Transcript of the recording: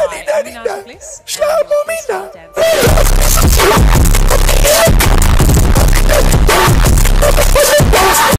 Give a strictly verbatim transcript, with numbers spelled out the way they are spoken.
Daddy, by Daddy, Aminata Daddy. Bliss Slap and on me Style now. Dance.